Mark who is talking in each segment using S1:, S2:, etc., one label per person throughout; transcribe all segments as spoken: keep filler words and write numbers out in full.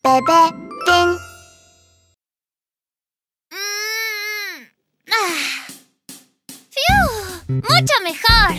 S1: Bebé Fin.
S2: Mm. Ah. ¡Fiu! ¡Mucho mejor!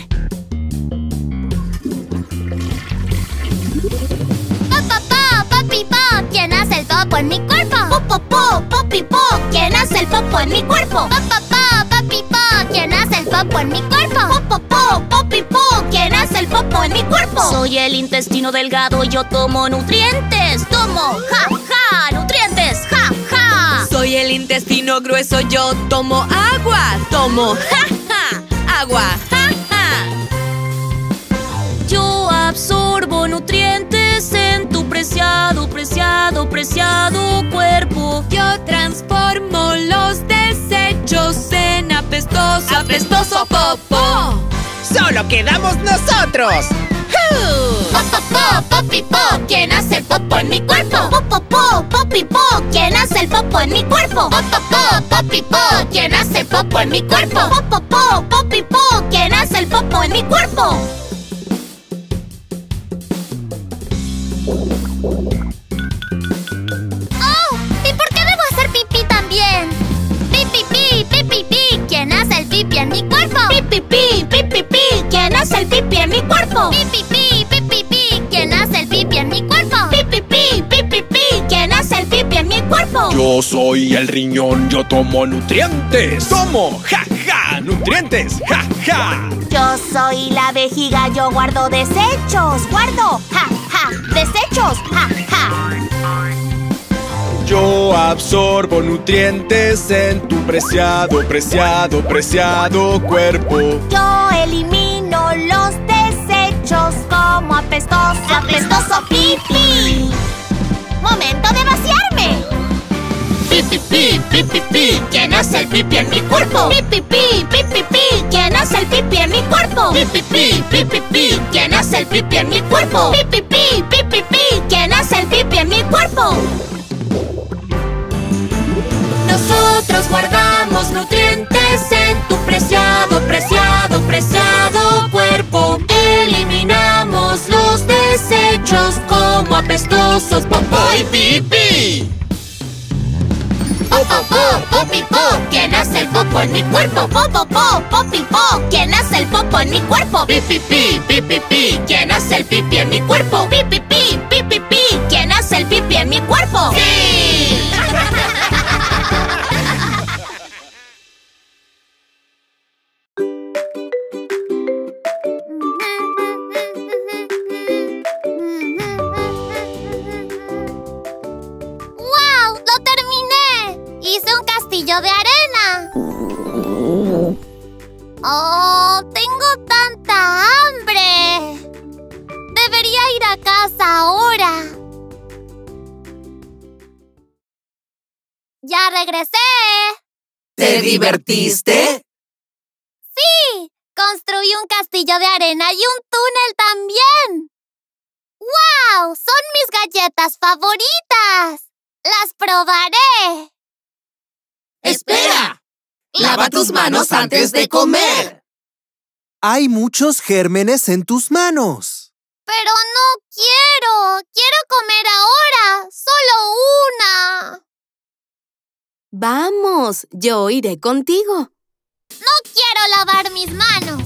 S2: ¡Po, po, po! ¡Popi, po! ¿Quién hace el popo en mi cuerpo? ¡Po, po, po! ¡Popi, po! ¿Quién hace el popo en mi cuerpo? ¡Po, po, po! ¡Popi, po! ¿Quién hace el popo en mi cuerpo? ¡Po, po, po! ¡Popi, po! ¿Quién hace el popo en mi cuerpo?
S3: Soy el intestino delgado y yo tomo nutrientes. ¡Tomo! ¡Ja, ja! ¡Nutrientes! ¡Ja, ja!
S4: Soy el intestino grueso, yo tomo agua. Tomo, ja, ja, agua, ja, ja.
S3: Yo absorbo nutrientes en tu preciado, preciado, preciado cuerpo.
S4: Yo transformo los desechos en apestoso, apestoso popó.
S5: ¡Solo quedamos nosotros!
S2: ¡Po, po, po! ¡Popi, po! ¿Quién hace el popo en mi cuerpo? ¡Po, po, po! ¡Popi, po! ¿Quién hace el popo en mi cuerpo? ¡Po, po, po! ¡Popi, po! ¿Quién hace el popo en mi cuerpo? ¡Po, po, po! ¡Popi, po! ¿Quién hace el popo en mi cuerpo? ¡Oh! ¿Y por qué debo hacer pipí también? ¡Pi, pi, pi! ¡Pi, pi, pi! ¿Quién hace el pipí en mi cuerpo? ¡Pi, pi, pi! ¡Pi, pi, pi! ¿Quién hace el pipí en mi cuerpo? ¡Pi, pi, pi! ¡Pi, pi, pi! ¿Quién hace el pipí en mi cuerpo? ¡Pi, pi, pi! ¡Pi, pi, pi! ¿Quién hace el pipí en mi cuerpo?
S5: Yo soy el riñón, yo tomo nutrientes. ¡Tomo! ¡Ja, ja! ¡Nutrientes! ¡Ja, ja!
S1: Yo soy la vejiga, yo guardo desechos. Guardo, ja, ja, desechos, ja, ja.
S5: Yo absorbo nutrientes en tu preciado, preciado, preciado cuerpo.
S1: Yo elimino los desechos como apestoso, apestoso pipí. ¡Momento de vaciarme!
S2: ¡Pi, pi, pi! ¡Pi, pi, pi! ¿Quién hace el pipí en mi cuerpo? ¡Pi, pi, pi! ¡Pi, pi, pi! ¿Quién hace el pipí en mi cuerpo? ¡Pi, pi, pi! ¡Pi, pi, pi! ¿Quién hace el pipí en mi cuerpo? ¡Pi, pi, pi! ¡Pi, pi, pi! ¿Quién hace el pipí en mi cuerpo?
S3: Nosotros guardamos nutrientes en tu preciado, preciado, preciado cuerpo. Eliminamos los desechos como apestosos popó y pipí.
S2: ¡Po, po, po! ¡Popi, po! ¿Quién hace el popo en mi cuerpo? ¡Po, po, po! ¡Popi, po! ¿Quién hace el popo en mi cuerpo? ¡Pi, pi, pi! ¡Pi, pi, pi! ¿Quién hace el pipí en mi cuerpo? ¡Pi, pi, pi! ¡Pi, pi, pi! ¿Quién hace el pipí en mi cuerpo? ¡Sí! ¡Wow! ¡Lo terminé! ¡Hice un castillo de arena! ¡Oh! ¡Tengo tanta hambre! Debería ir a casa ahora. ¡Ya regresé!
S4: ¿Te divertiste?
S2: ¡Sí! Construí un castillo de arena y un túnel también. ¡Wow! ¡Son mis galletas favoritas! ¡Las probaré!
S4: ¡Espera! ¡Lava tus manos antes de comer!
S6: Hay muchos gérmenes en tus manos.
S2: ¡Pero no quiero! ¡Quiero comer ahora! ¡Solo una!
S4: Vamos, yo iré contigo.
S2: ¡No quiero lavar mis manos!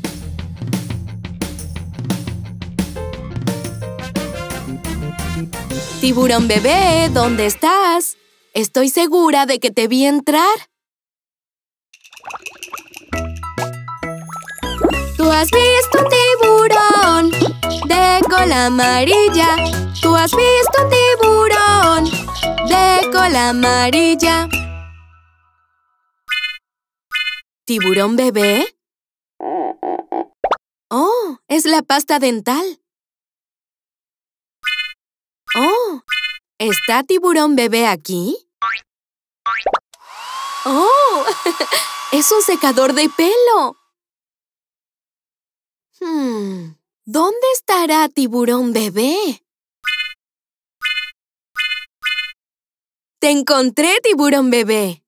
S4: Tiburón bebé, ¿dónde estás? Estoy segura de que te vi entrar. Tú has visto un tiburón de cola amarilla. Tú has visto un tiburón de cola amarilla. ¿Tiburón bebé? Oh, es la pasta dental. Oh, ¿está tiburón bebé aquí? ¡Oh! ¡Es un secador de pelo! Hmm, ¿dónde estará tiburón bebé? ¡Te encontré, tiburón bebé!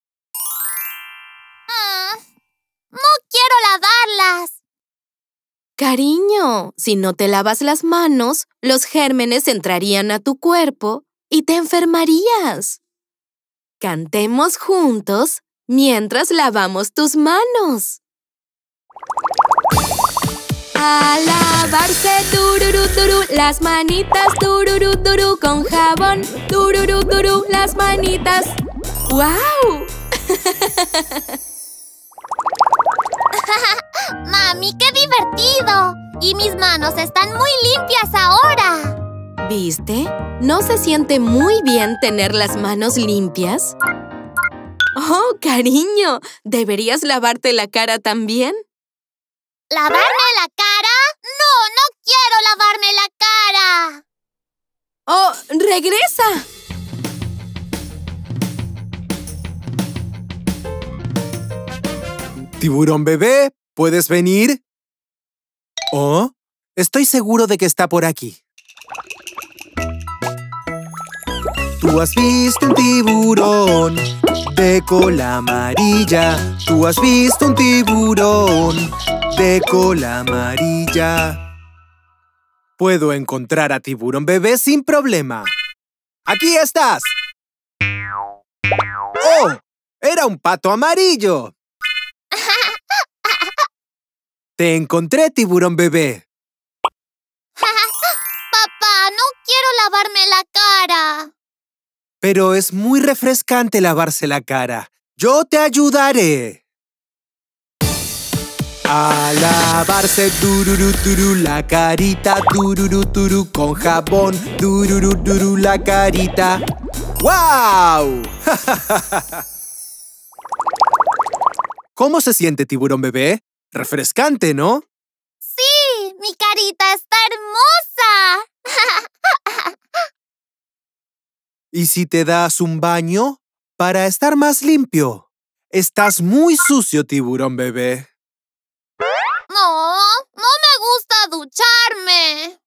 S2: Mm, no quiero lavarlas.
S4: Cariño, si no te lavas las manos, los gérmenes entrarían a tu cuerpo y te enfermarías. Cantemos juntos mientras lavamos tus manos. A lavarse, tururú, turú, las manitas, tururú, turú, con jabón, tururú, turú, las manitas. ¡Guau!
S2: ¡Mami, qué divertido! Y mis manos están muy limpias ahora.
S4: ¿Viste? ¿No se siente muy bien tener las manos limpias? Oh, cariño, ¿deberías lavarte la cara también?
S2: ¿Lavarme la cara? ¡No, no quiero lavarme la cara!
S4: ¡Oh, regresa!
S6: Tiburón bebé, ¿puedes venir? Oh, estoy seguro de que está por aquí. Tú has visto un tiburón de cola amarilla. Tú has visto un tiburón de cola amarilla. Puedo encontrar a Tiburón bebé sin problema. ¡Aquí estás! ¡Oh! ¡Era un pato amarillo! ¡Te encontré, Tiburón bebé!
S2: Papá, no quiero lavarme la cara.
S6: Pero es muy refrescante lavarse la cara. ¡Yo te ayudaré! A lavarse, tururú, turú, la carita, tururú, turú, con jabón, tururú, turú, la carita. ¡Guau! ¿Cómo se siente, Tiburón bebé? Refrescante, ¿no?
S2: ¡Sí! ¡Mi carita está hermosa!
S6: ¿Y si te das un baño para estar más limpio? Estás muy sucio, Tiburón bebé.
S2: No, no me gusta ducharme.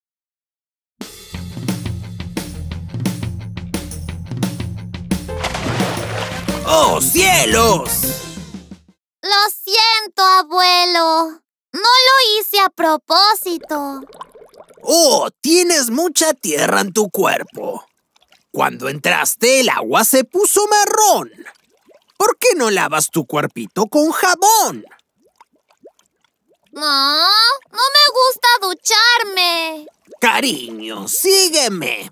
S5: ¡Oh, cielos!
S2: Lo siento, abuelo. No lo hice a propósito.
S5: ¡Oh, tienes mucha tierra en tu cuerpo! Cuando entraste, el agua se puso marrón. ¿Por qué no lavas tu cuerpito con jabón?
S2: No, no me gusta ducharme.
S5: Cariño, sígueme.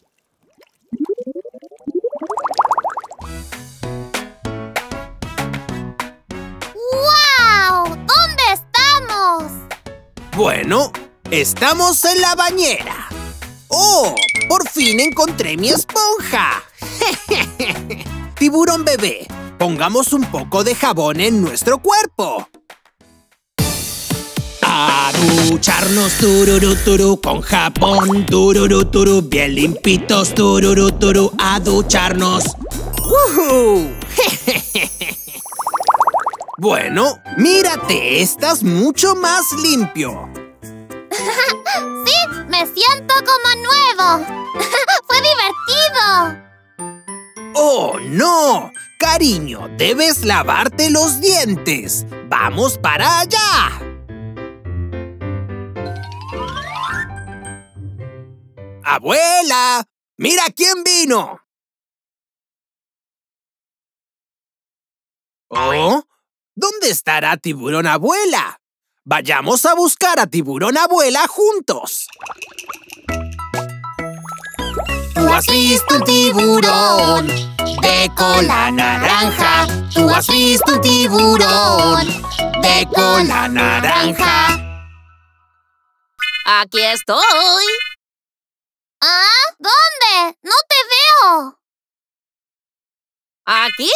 S2: ¡Guau! ¿Dónde estamos?
S5: Bueno, estamos en la bañera. ¡Oh! ¡Por fin encontré mi esponja! Tiburón bebé, pongamos un poco de jabón en nuestro cuerpo. A ducharnos, tururú, turú, con jabón, tururú, turú, bien limpitos, tururú, turú, a ducharnos. ¡Woohoo! Bueno, mírate, estás mucho más limpio.
S2: Sí, me siento como nuevo. ¡Fue divertido!
S5: ¡Oh, no! Cariño, debes lavarte los dientes. ¡Vamos para allá! ¡Abuela! ¡Mira quién vino! ¿Oh? ¿Dónde estará Tiburón Abuela? Vayamos a buscar a Tiburón Abuela juntos. Tú has visto un tiburón de cola naranja. Tú has visto un tiburón de cola naranja.
S3: Aquí estoy.
S2: ¿Ah? ¿Dónde? ¡No te veo!
S3: Aquí.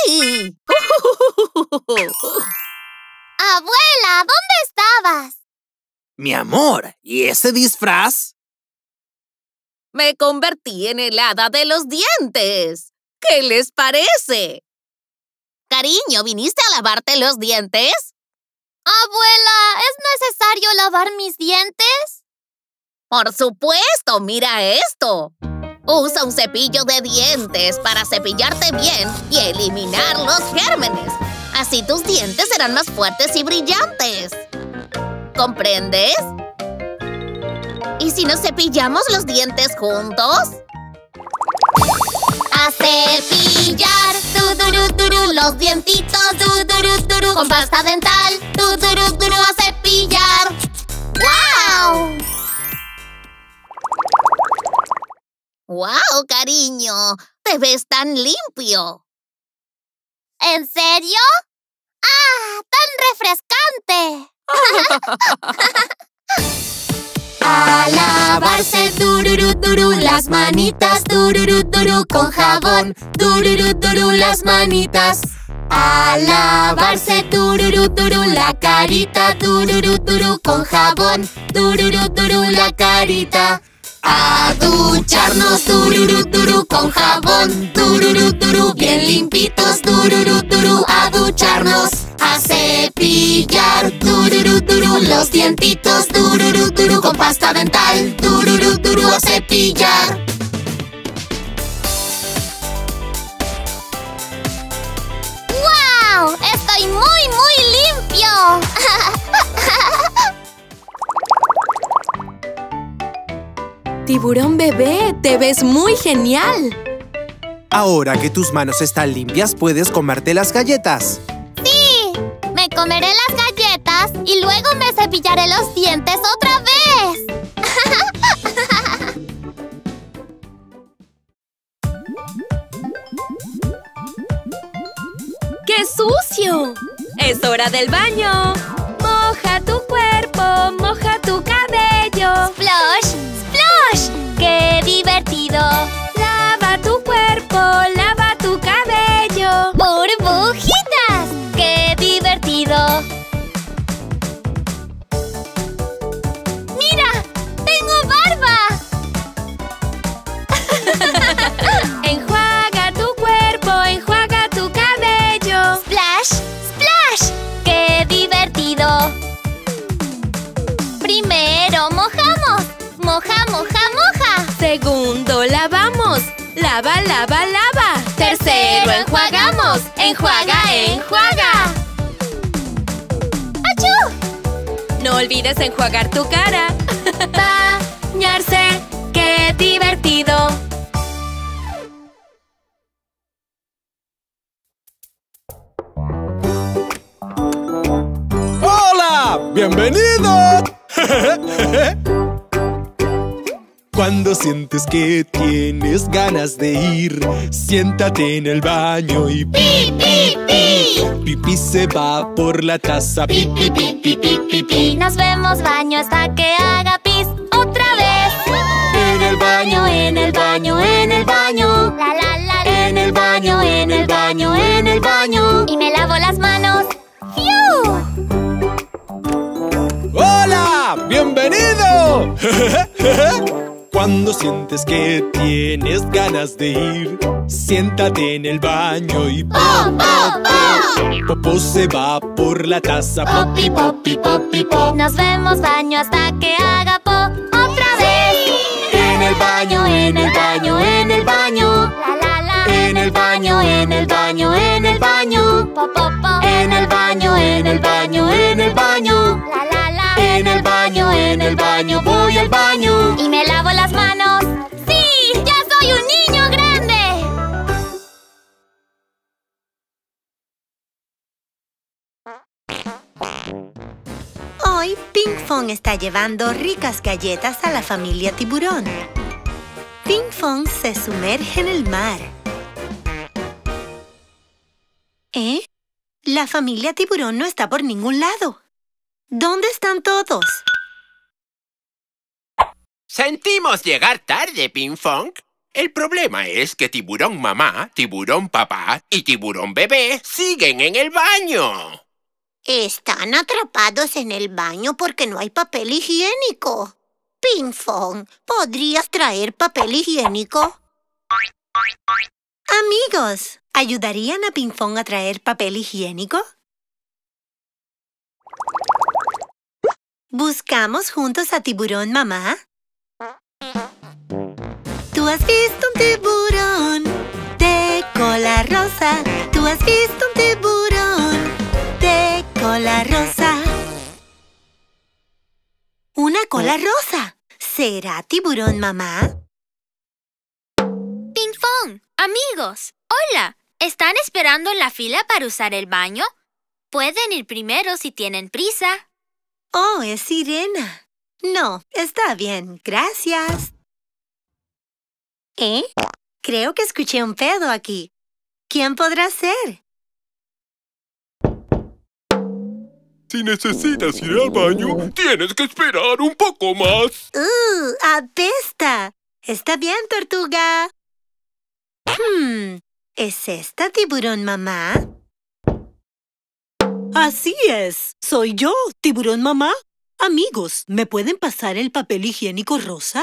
S2: Abuela, ¿dónde estabas?
S5: Mi amor, ¿y ese disfraz?
S3: Me convertí en el hada de los dientes. ¿Qué les parece? Cariño, ¿viniste a lavarte los dientes?
S2: Abuela, ¿es necesario lavar mis dientes?
S3: Por supuesto, mira esto. Usa un cepillo de dientes para cepillarte bien y eliminar los gérmenes. Así tus dientes serán más fuertes y brillantes. ¿Comprendes? ¿Y si nos cepillamos los dientes juntos?
S2: A cepillar, tururú, turú, los dientitos, tururú, turú, con pasta dental, tururú, turú, a cepillar.
S3: ¡Guau! ¡Guau, cariño! ¡Te ves tan limpio!
S2: ¿En serio? ¡Ah, tan refrescante! A lavarse, tururú, turú, las manitas, tururú, turú, con jabón, tururú, turú, las manitas. A lavarse, tururú, turú, la carita, tururú, turú, con jabón, tururú, turú, la carita. A ducharnos, tururú, turú, con jabón, tururú, turú, bien limpitos, tururú, turú, a ducharnos. A cepillar, tururú, turú, los dientitos, tururú, turú, con pasta dental, tururú, turú, a cepillar. ¡Guau! ¡Estoy muy, muy limpio!
S4: Tiburón bebé, te ves muy genial.
S6: Ahora que tus manos están limpias, puedes comerte las galletas.
S2: ¡Sí! Me comeré las galletas y luego me cepillaré los dientes otra vez.
S4: ¡Qué sucio! ¡Es hora del baño! Moja tu cuerpo, moja tu cabello.
S2: ¡Splash! ¡Splash! ¡Qué divertido!
S4: Lava tu cuerpo, lava tu cabello.
S2: ¡Burbujitas! ¡Qué divertido! ¡Mira! ¡Tengo barba!
S4: Enjuaga tu cuerpo, enjuaga tu cabello.
S2: ¡Splash! ¡Splash! ¡Qué divertido! Primero mojamos. Moja, moja, moja.
S4: Segundo, lavamos. Lava, lava, lava. Tercero, enjuagamos. Enjuaga, enjuaga.
S2: ¡Achú!
S4: No olvides enjuagar tu cara. Bañarse, qué divertido.
S6: ¡Hola! ¡Bienvenido! Cuando sientes que tienes ganas de ir, siéntate en el baño y
S2: ¡Pi, pi, pi!
S6: pipí se va por la taza. Pi, pi, pi, pi, pi, pi, pi.
S2: Nos vemos baño hasta que haga pis otra vez.
S6: En el baño,
S2: en el baño, en el baño. La, la, la, la.
S6: en el baño, en el baño, en el baño.
S2: Y me lavo las manos. ¡Fiu!
S6: ¡Hola! ¡Bienvenido! Cuando sientes que tienes ganas de ir, siéntate en el baño y
S2: ¡Po, po, po!
S6: popó se va por la taza.
S2: Popi, popi, popi, po. Nos vemos baño hasta que haga po otra vez.
S6: En el baño, en el baño, en el baño.
S2: La, la, la.
S6: En el baño, en el baño, en el baño.
S2: Po, po, po.
S6: En el baño, en el baño, en el baño.
S2: La, la, la.
S6: En el baño, en el baño, voy al baño.
S2: Y me lavo las manos. ¡Sí! ¡Ya soy un niño grande!
S7: Hoy, Pinkfong está llevando ricas galletas a la familia Tiburón. Pinkfong se sumerge en el mar. ¿Eh? La familia Tiburón no está por ningún lado. ¿Dónde están todos?
S8: Sentimos llegar tarde, Pinkfong. El problema es que Tiburón Mamá, Tiburón Papá y Tiburón Bebé siguen en el baño.
S7: Están atrapados en el baño porque no hay papel higiénico. Pinkfong, ¿podrías traer papel higiénico? Amigos, ¿ayudarían a Pinkfong a traer papel higiénico? ¿Buscamos juntos a Tiburón Mamá? ¿Tú has visto un tiburón de cola rosa? ¿Tú has visto un tiburón de cola rosa? ¿Una cola rosa? ¿Será tiburón mamá?
S2: Ping Fong, amigos, hola. ¿Están esperando en la fila para usar el baño? Pueden ir primero si tienen prisa.
S7: Oh, es Sirena. No, está bien, gracias. ¿Eh? Creo que escuché un pedo aquí. ¿Quién podrá ser?
S8: Si necesitas ir al baño, tienes que esperar un poco más.
S7: ¡Uh! ¡Apesta! Está bien, tortuga. Hmm, ¿es esta tiburón mamá?
S9: Así es. Soy yo, tiburón mamá. Amigos, ¿me pueden pasar el papel higiénico rosa?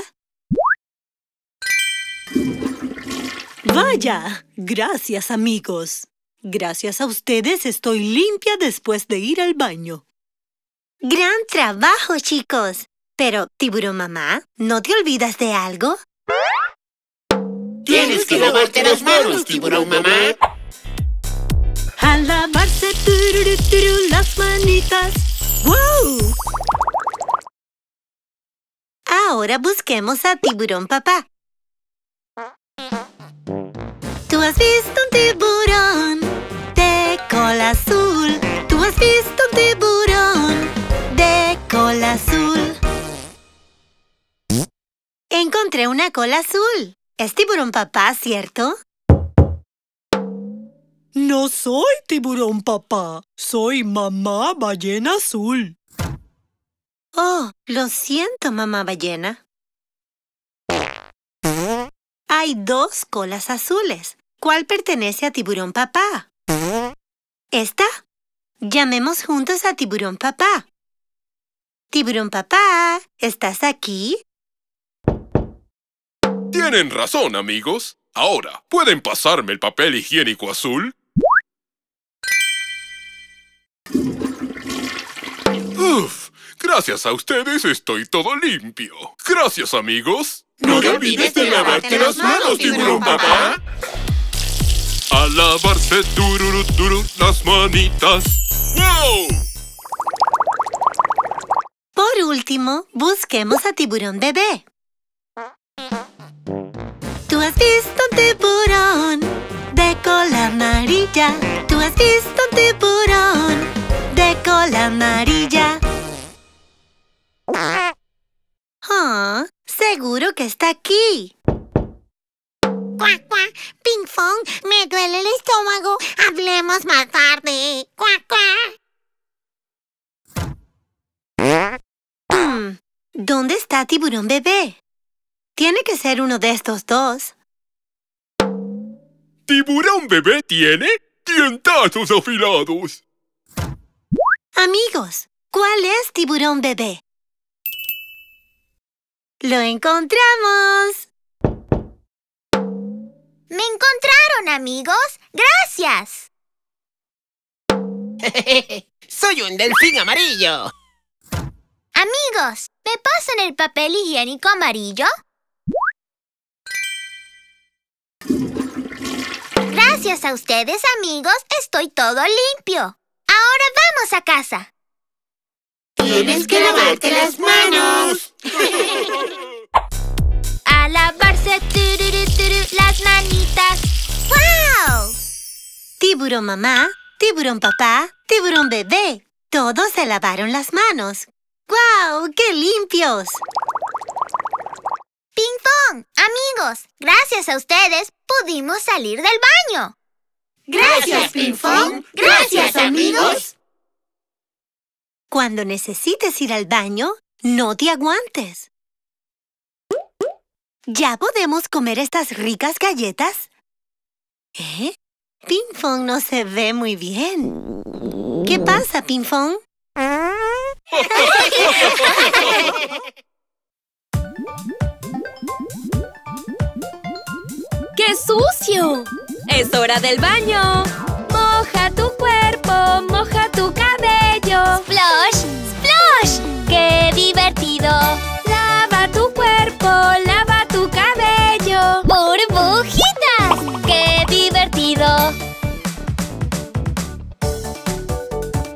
S9: ¡Vaya! Gracias, amigos. Gracias a ustedes estoy limpia después de ir al baño.
S7: ¡Gran trabajo, chicos! Pero, tiburón mamá, ¿no te olvidas de algo?
S8: Tienes que lavarte las manos, tiburón mamá.
S9: A lavarse tururu, turu, las manitas. ¡Wow!
S7: Ahora busquemos a tiburón papá. ¿Tú has visto un tiburón de cola azul? ¿Tú has visto un tiburón de cola azul? Encontré una cola azul. Es tiburón papá, ¿cierto?
S9: No soy tiburón papá. Soy mamá ballena azul.
S7: Oh, lo siento, mamá ballena. Hay dos colas azules. ¿Cuál pertenece a tiburón papá? ¿Esta? Llamemos juntos a tiburón papá. Tiburón papá, ¿estás aquí?
S8: Tienen razón, amigos. Ahora, ¿pueden pasarme el papel higiénico azul? Uf, gracias a ustedes estoy todo limpio. Gracias, amigos.
S10: No te olvides de lavarte las manos, tiburón papá.
S8: A lavarse tururu, turu, las manitas. ¡Wow!
S7: Por último, busquemos a tiburón bebé. ¿Tú has visto un tiburón de cola amarilla? ¿Tú has visto un tiburón de cola amarilla? Ah, seguro que está aquí.
S1: ¡Cuac, cuac! Ping Fong, me duele el estómago. Hablemos más tarde. ¡Cuac, cuac!
S7: Hmm, ¿dónde está tiburón bebé? Tiene que ser uno de estos dos.
S8: ¿Tiburón bebé tiene dientazos afilados?
S7: Amigos, ¿cuál es tiburón bebé? ¡Lo encontramos!
S2: ¡Me encontraron, amigos! ¡Gracias!
S10: ¡Soy un delfín amarillo!
S2: Amigos, ¿me pasan el papel higiénico amarillo? Gracias a ustedes, amigos, estoy todo limpio. Ahora vamos a casa.
S10: ¡Tienes que lavarte las manos!
S2: A lavarse tururu, turu, las manitas. ¡Wow!
S7: Tiburón mamá, tiburón papá, tiburón bebé. Todos se lavaron las manos. ¡Guau! ¡Qué limpios!
S2: Ping Fong, amigos, gracias a ustedes pudimos salir del baño.
S10: ¡Gracias, Ping Fong! ¡Gracias, amigos!
S7: Cuando necesites ir al baño, no te aguantes. ¿Ya podemos comer estas ricas galletas? ¿Eh? Ping Fong no se ve muy bien. ¿Qué pasa, Ping Fong?
S4: ¡Qué sucio! ¡Es hora del baño! Moja tu cuerpo, moja tu cabello.
S2: ¡Splosh! ¡Splosh! ¡Qué divertido!
S4: Lava tu cuerpo, lava tu cabello.
S2: ¡Burbujitas! ¡Qué divertido!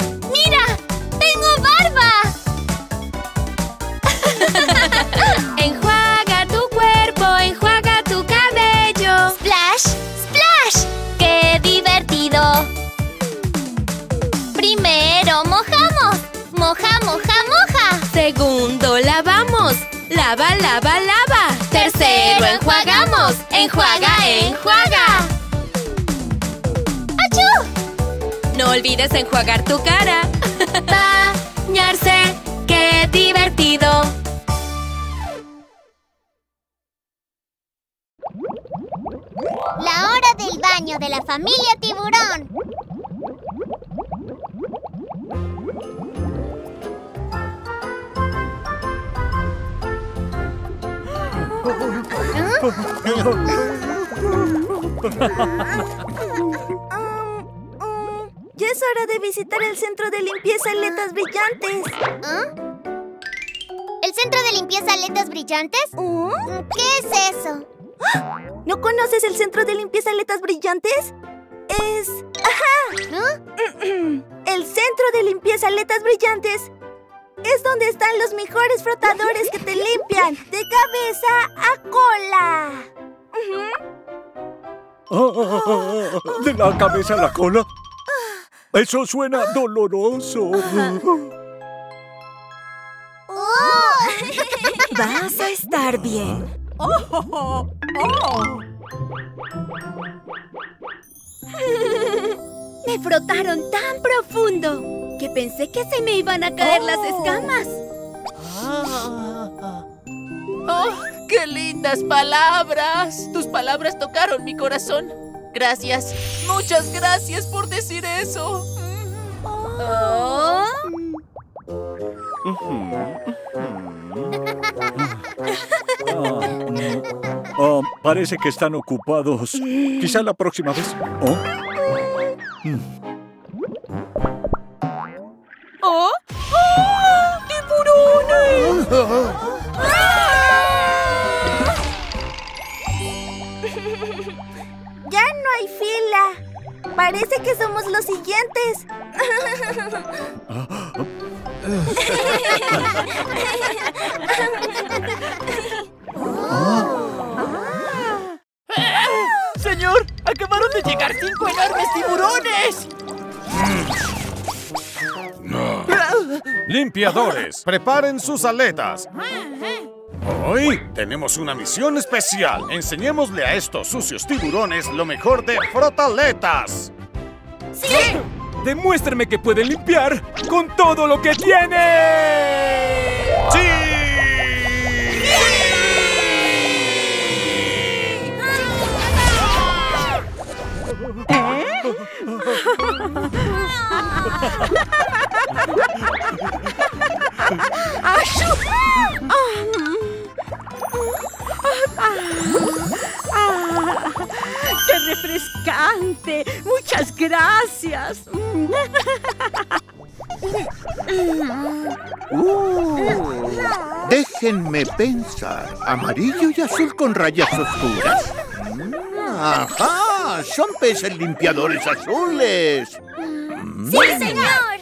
S2: ¡Mira! ¡Tengo barba!
S4: En Segundo, lavamos. Lava, lava, lava.
S2: Tercero, enjuagamos. Enjuaga, enjuaga. ¡Achú!
S4: No olvides enjuagar tu cara.
S2: Bañarse, qué divertido. La hora del baño de la familia Tiburón.
S1: Ya es hora de visitar el centro de limpieza Aletas Brillantes.
S2: ¿Ah? ¿El centro de limpieza Aletas Brillantes?
S1: ¿Oh?
S2: ¿Qué es eso?
S1: ¿No conoces el centro de limpieza Aletas Brillantes? Es... ¡Ajá!
S2: ¿Ah?
S1: El centro de limpieza Aletas Brillantes es donde están los mejores frotadores que te limpian de cabeza a cola.
S11: Ah, ¿de la cabeza a la cola? Eso suena doloroso.
S2: Oh.
S1: Vas a estar bien.
S9: Oh, oh, oh.
S1: Me frotaron tan profundo que pensé que se me iban a caer
S9: Oh.
S1: las escamas.
S3: ¡Oh, qué lindas palabras! Tus palabras tocaron mi corazón. Gracias, muchas gracias por decir eso.
S1: Oh.
S11: Ah, ah, parece que están ocupados. Quizá la próxima vez. ¿Oh? Mm.
S1: ¡Oh! ¡Oh! ¡Tiburones! ¡Ya no hay fila! Parece que somos los siguientes.
S3: ¡Señor! ¡Acabaron de llegar cinco enormes tiburones!
S12: Limpiadores, preparen sus aletas. Hoy tenemos una misión especial. Enseñémosle a estos sucios tiburones lo mejor de frotaletas.
S1: ¡Sí!
S13: ¡Demuéstrame que puede limpiar con todo lo que tiene!
S12: ¡Sí!
S9: ¡Qué refrescante! ¡Muchas gracias!
S14: Uh, déjenme pensar. Amarillo y azul con rayas oscuras. ¡Ajá! ¡Son peces limpiadores azules!
S2: ¡Sí, señor!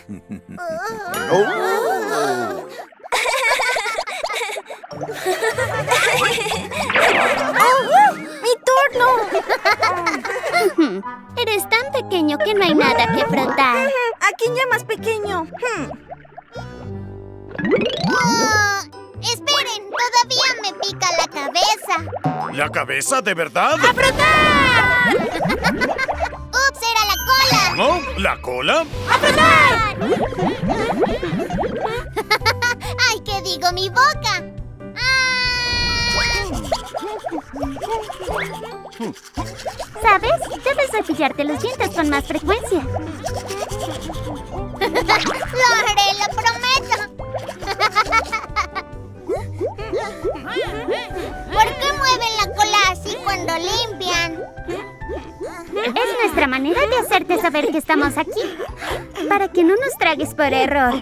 S14: Oh.
S1: ¡Oh! ¡Mi turno!
S2: Eres tan pequeño que no hay nada que frotar.
S1: ¿A quién llamas pequeño?
S2: Oh, esperen, todavía me pica la cabeza.
S12: ¿La cabeza de verdad?
S2: ¡A frotar! ¡Ups, era la cola!
S12: ¿No? ¿La cola?
S2: ¡A frotar! ¡Ay, qué digo, mi boca! ¿Sabes? Debes cepillarte los dientes con más frecuencia. Lo haré, lo prometo. ¿Por qué mueven la cola así cuando limpian? Es nuestra manera de hacerte saber que estamos aquí, para que no nos tragues por error.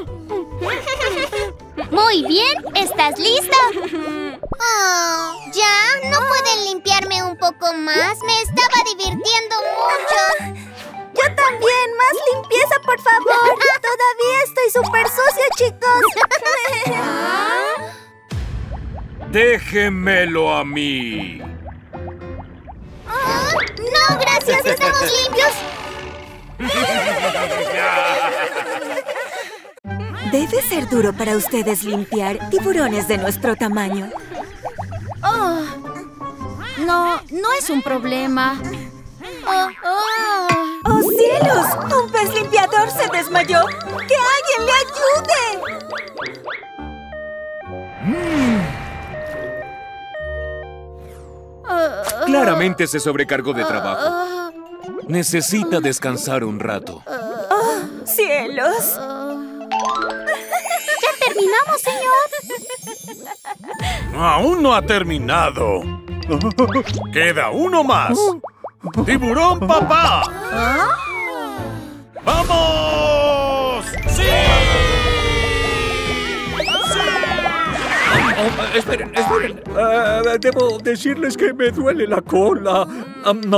S2: Muy bien, ¿estás listo? Oh, ¿ya? ¿No pueden limpiarme un poco más? Me estaba divirtiendo mucho.
S1: ¡Yo también! ¡Más limpieza, por favor! Todavía estoy súper sucio, chicos.
S13: ¡Déjenmelo a mí!
S2: Oh, ¡no, gracias! ¡Estamos limpios!
S15: Debe ser duro para ustedes limpiar tiburones de nuestro tamaño.
S2: Oh, no, no es un problema. Oh, oh.
S15: ¡Oh, cielos! ¡Un pez limpiador se desmayó! ¡Que alguien le ayude!
S13: Mm. Claramente se sobrecargó de trabajo. Necesita descansar un rato.
S15: ¡Oh, cielos!
S2: ¿Ya terminamos, señor?
S12: Aún no ha terminado. Queda uno más. ¡Tiburón papá!
S2: ¿Ah?
S12: ¡Vamos! ¡Sí!
S11: ¡Sí! Oh, oh, esperen, esperen. Uh, debo decirles que me duele la cola. Um,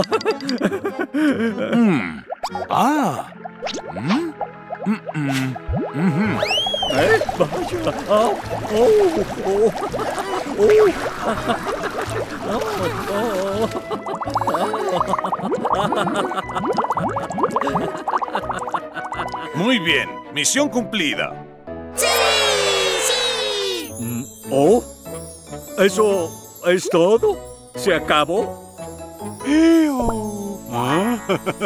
S13: mm. Ah. Mm. Mm -mm. Mm-hmm.
S11: ¿Eh? Vaya. Oh, oh, oh.
S12: Oh. Muy bien, misión cumplida.
S2: ¡Sí! ¡Sí!
S11: ¿Oh? ¿Eso es todo? ¿Se acabó?
S12: ¿Ah?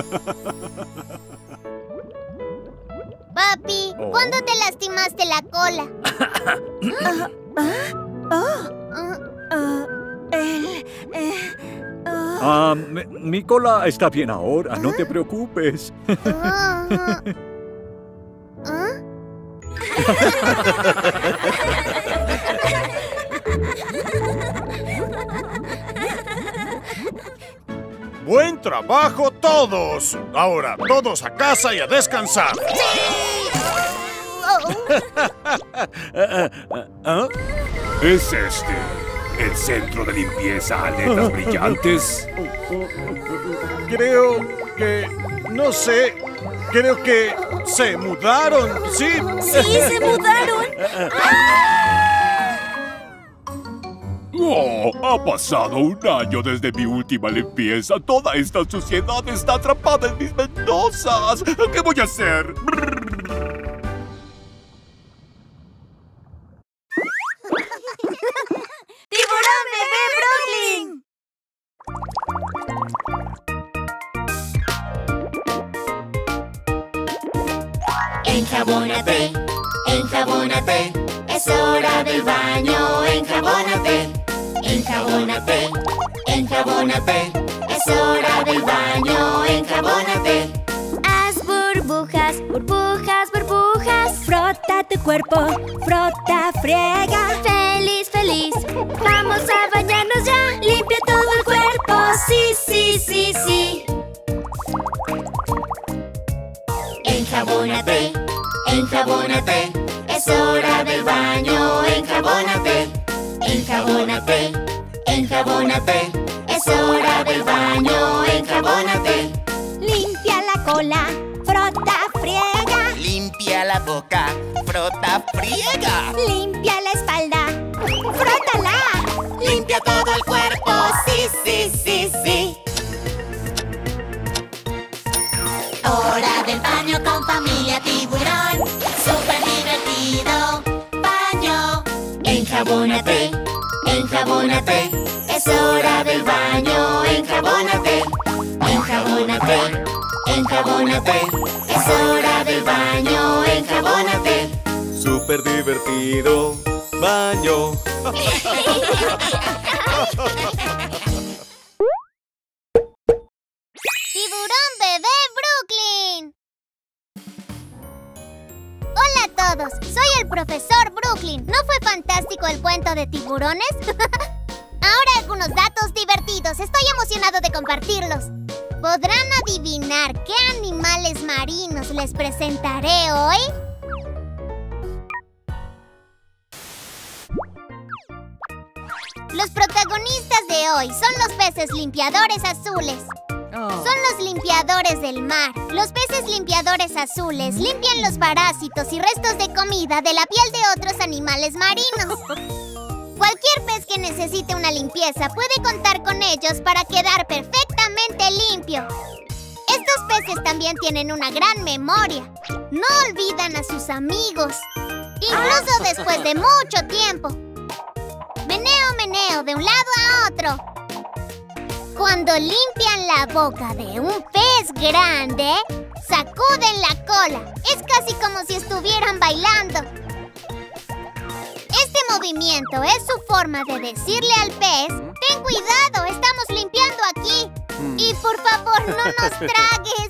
S2: Papi,
S11: Oh.
S2: ¿cuándo te lastimaste la cola?
S15: uh, uh, oh, uh, el, eh, uh.
S11: Ah, mi, mi cola está bien ahora, no te preocupes.
S2: Uh, ¿Ah?
S12: ¡Buen trabajo todos! Ahora todos a casa y a descansar.
S11: ¿Ah?
S13: ¿Es este el centro de limpieza Aletas Brillantes?
S12: Creo que... no sé... Creo que se mudaron, ¿sí?
S15: ¡Sí, se mudaron!
S13: Oh, ha pasado un año desde mi última limpieza. Toda esta suciedad está atrapada en mis ventosas. ¿Qué voy a hacer?
S15: ¡Tiburón Bebé Brooklyn!
S16: Enjabónate, enjabónate, es hora del baño. Enjabónate, enjabónate, enjabónate, es hora del baño. Enjabónate.
S2: Haz burbujas, burbujas, burbujas.
S15: Frota tu cuerpo, frota, friega.
S2: Feliz, feliz, vamos a bañarnos ya.
S15: Limpia todo el cuerpo, sí, sí, sí, sí.
S16: Enjabónate, enjabónate, es hora del baño. Enjabónate, enjabónate, enjabónate, es hora del baño. Enjabónate.
S2: Limpia la cola, frota, friega.
S8: Limpia la boca, frota, friega.
S2: Limpia la espalda, frótala.
S16: Limpia todo el cuerpo, sí, sí, sí, sí. Hora del baño con familia tiburón. Súper divertido. Baño. Enjabónate, enjabónate, es hora del baño. Enjabónate, enjabónate, enjabónate, es hora del baño. Enjabónate.
S6: Súper divertido. Baño.
S2: ¡Tiburón Bebé Brooklyn! Hola a todos, soy el profesor Brooklyn. ¿No fue fantástico el cuento de tiburones? Ahora algunos datos divertidos. Estoy emocionado de compartirlos. ¿Podrán adivinar qué animales marinos les presentaré hoy? Los protagonistas de hoy son los peces limpiadores azules. Son los limpiadores del mar. Los peces limpiadores azules limpian los parásitos y restos de comida de la piel de otros animales marinos. Cualquier pez que necesite una limpieza puede contar con ellos para quedar perfectamente limpio. Estos peces también tienen una gran memoria. No olvidan a sus amigos. incluso después de mucho tiempo. Meneo, meneo, de un lado a otro. Cuando limpian la boca de un pez grande, sacuden la cola. Es casi como si estuvieran bailando. Este movimiento es su forma de decirle al pez: ten cuidado, estamos limpiando aquí. Y por favor, no nos tragues.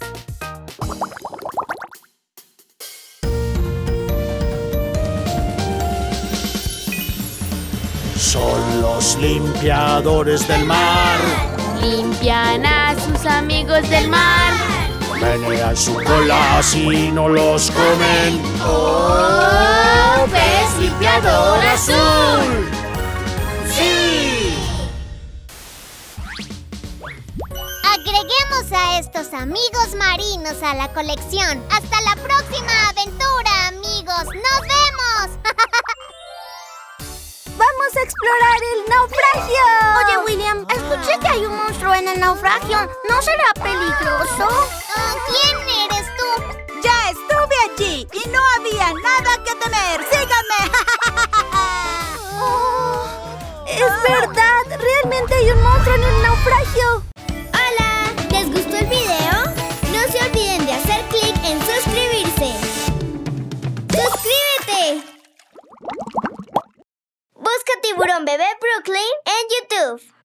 S17: Son los limpiadores del mar.
S4: Limpian a sus amigos del mar.
S17: Menean su cola así no los comen.
S2: ¡Oh, pez limpiador azul!
S17: ¡Sí!
S2: Agreguemos a estos amigos marinos a la colección. ¡Hasta la próxima aventura, amigos! ¡Nos vemos!
S1: ¡Vamos a explorar el naufragio!
S2: Oye, William, escuché que hay un monstruo en el naufragio. ¿No será peligroso? Oh, ¿quién eres tú?
S15: Ya estuve allí y no había nada que temer. ¡Síganme!
S1: Oh, es verdad, realmente hay un monstruo en el naufragio.
S2: Hola, ¿les gustó el video? No se olviden de hacer clic en suscribirse. ¡Suscríbete! Busca Tiburón Bebé Brooklyn en YouTube.